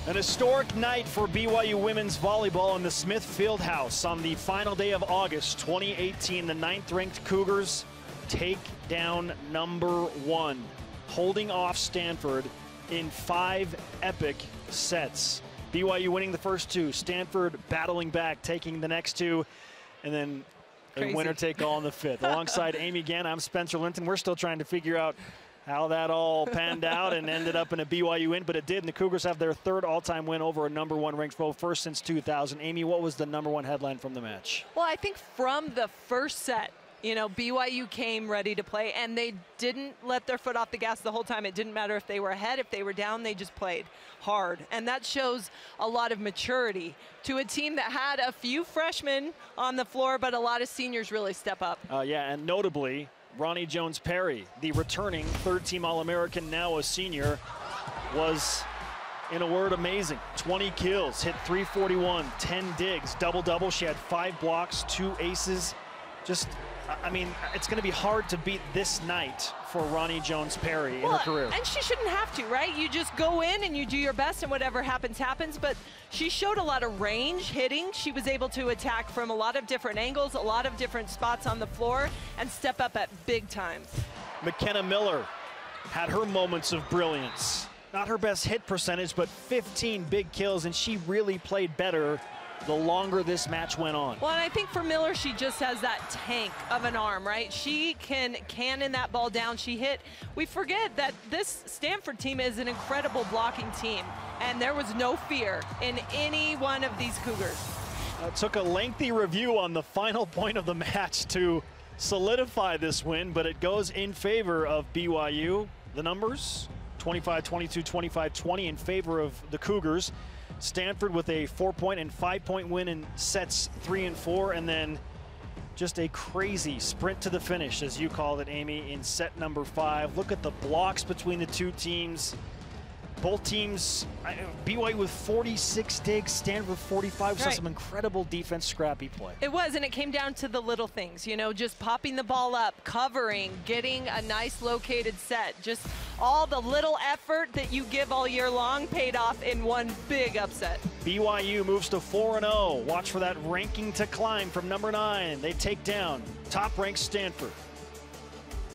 An historic night for BYU women's volleyball in the Smith Fieldhouse on the final day of August 2018. The 9th-ranked Cougars take down #1, holding off Stanford in 5 epic sets. BYU winning the first 2, Stanford battling back, taking the next 2, and then a winner-take-all in the 5th. Alongside Amy Gann, I'm Spencer Linton. We're still trying to figure out how that all panned out and ended up in a BYU win, but it did, and the Cougars have their 3rd all-time win over a #1 ranked foe, first since 2000. Amy, what was the #1 headline from the match? Well, I think from the first set, you know, BYU came ready to play, and they didn't let their foot off the gas the whole time. It didn't matter if they were ahead, if they were down, they just played hard. And that shows a lot of maturity to a team that had a few freshmen on the floor, but a lot of seniors really step up. Yeah, and notably, Ronnie Jones-Perry, the returning 3rd-team All-American, now a senior, was, in a word, amazing. 20 kills, hit .341, 10 digs, double-double. She had 5 blocks, 2 aces. Just, I mean, it's going to be hard to beat this night for Ronnie Jones-Perry in her career. And she shouldn't have to, right? You just go in and you do your best, and whatever happens, happens. But she showed a lot of range hitting. She was able to attack from a lot of different angles, a lot of different spots on the floor, and step up at big times. McKenna Miller had her moments of brilliance. Not her best hit percentage, but 15 big kills, and she really played better the longer this match went on. Well, and I think for Miller, she just has that tank of an arm, right? She can cannon that ball down. She hit. We forget that this Stanford team is an incredible blocking team, and there was no fear in any one of these Cougars. It took a lengthy review on the final point of the match to solidify this win, but it goes in favor of BYU. The numbers, 25-22, 25-20 in favor of the Cougars. Stanford with a 4-point and 5-point win in sets 3 and 4, and then just a crazy sprint to the finish, as you called it, Amy, in set number 5. Look at the blocks between the two teams. Both teams, BYU with 46 digs, Stanford with 45. We saw some incredible defense, scrappy play. It was, and it came down to the little things, you know, just popping the ball up, covering, getting a nice located set. Just all the little effort that you give all year long paid off in one big upset. BYU moves to 4-0. Watch for that ranking to climb from number 9. They take down top-ranked Stanford.